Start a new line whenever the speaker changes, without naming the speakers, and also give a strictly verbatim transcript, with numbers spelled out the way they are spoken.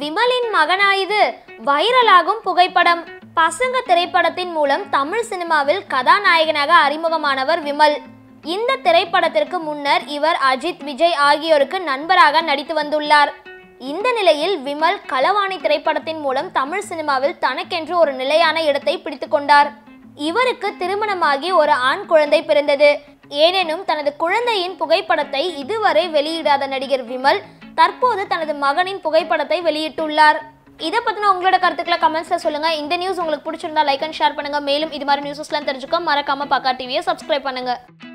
விமலின் மகனா இது? வைரலாகும் புகைப்படம். பசங்க திரைப்படத்தின் மூலம் தமிழ் சினிமாவில் கதாநாயகனாக அறிமுகமானவர் விமல். இந்த திரைப்படத்திற்கு முன்னர் இவர் அஜித், விஜய் ஆகியோருக்கு நண்பராக நடித்து வந்துள்ளார். இந்த நிலையில் விமல் கலவாணி திரைப்படத்தின் மூலம் தமிழ் சினிமாவில் தனக்கென்று ஒரு நிலையான இடத்தை பிடித்து கொண்டார். இவருக்கு திருமணமாகி ஒரு ஆண் குழந்தை பிறந்தது. ஏனெனும் தனது குழந்தையின் புகைப்படத்தை இதுவரை வெளியிடாத நடிகர் விமல் தற்போது தனது மகனின் புகைப்படத்தை வெளியிட்டுள்ளார். இதை பத்தின உங்களோட கருத்துக்களை கமெண்ட்ஸ்ல சொல்லுங்க. இந்த நியூஸ் உங்களுக்கு பிடிச்சிருந்தா லைக் அண்ட் ஷேர் பண்ணுங்க. மேலும் இது மாதிரி நியூஸ்லாம் தெரிஞ்சுக்க மறக்காம பாக்கா டிவியை சப்ஸ்கிரைப் பண்ணுங்க.